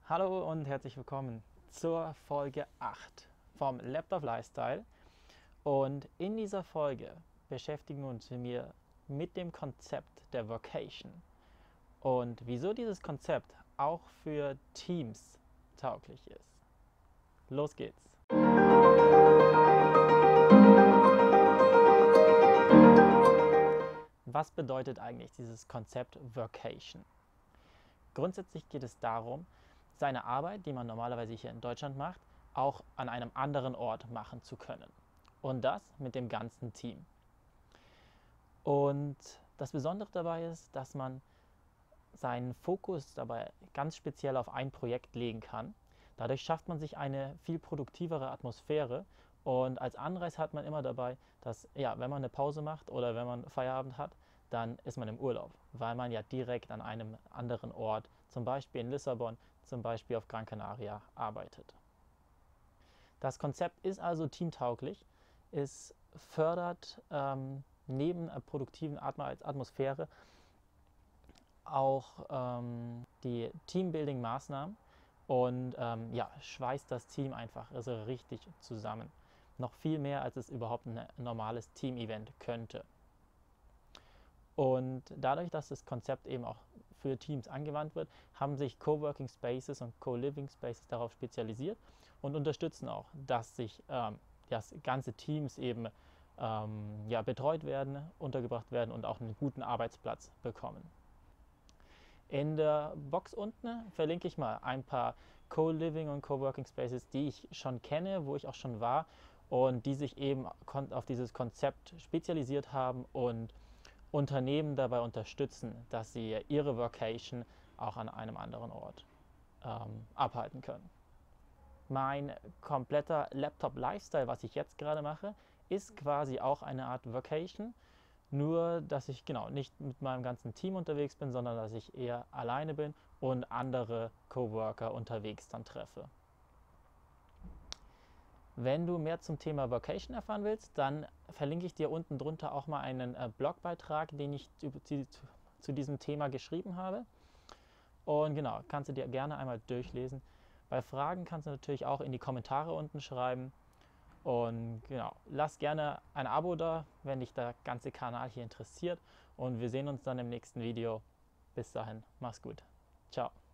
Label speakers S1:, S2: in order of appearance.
S1: Hallo und herzlich willkommen zur Folge 8 vom Laptop Lifestyle. Und in dieser Folge beschäftigen wir uns mit dem Konzept der Workation und wieso dieses Konzept auch für Teams tauglich ist. Los geht's! Was bedeutet eigentlich dieses Konzept Workation? Grundsätzlich geht es darum, seine Arbeit, die man normalerweise hier in Deutschland macht, auch an einem anderen Ort machen zu können. Und das mit dem ganzen Team. Und das Besondere dabei ist, dass man seinen Fokus dabei ganz speziell auf ein Projekt legen kann. Dadurch schafft man sich eine viel produktivere Atmosphäre und als Anreiz hat man immer dabei, dass ja, wenn man eine Pause macht oder wenn man Feierabend hat, dann ist man im Urlaub, weil man ja direkt an einem anderen Ort, zum Beispiel in Lissabon, zum Beispiel auf Gran Canaria, arbeitet. Das Konzept ist also teamtauglich, es fördert neben einer produktiven Atmosphäre auch die Teambuilding-Maßnahmen und ja, schweißt das Team einfach also richtig zusammen. Noch viel mehr, als es überhaupt ein normales Team-Event könnte. Und dadurch, dass das Konzept eben auch für Teams angewandt wird, haben sich Coworking Spaces und Co-Living Spaces darauf spezialisiert und unterstützen auch, dass sich dass ganze Teams eben ja, betreut werden, untergebracht werden und auch einen guten Arbeitsplatz bekommen. In der Box unten verlinke ich mal ein paar Co-Living und Co-Working Spaces, die ich schon kenne, wo ich auch schon war und die sich eben auf dieses Konzept spezialisiert haben und Unternehmen dabei unterstützen, dass sie ihre Workation auch an einem anderen Ort abhalten können. Mein kompletter Laptop-Lifestyle, was ich jetzt gerade mache, ist quasi auch eine Art Workation, nur dass ich genau nicht mit meinem ganzen Team unterwegs bin, sondern dass ich eher alleine bin und andere Coworker unterwegs dann treffe. Wenn du mehr zum Thema Workation erfahren willst, dann verlinke ich dir unten drunter auch mal einen Blogbeitrag, den ich zu diesem Thema geschrieben habe. Und genau, kannst du dir gerne einmal durchlesen. Bei Fragen kannst du natürlich auch in die Kommentare unten schreiben. Und genau, lass gerne ein Abo da, wenn dich der ganze Kanal hier interessiert. Und wir sehen uns dann im nächsten Video. Bis dahin, mach's gut. Ciao.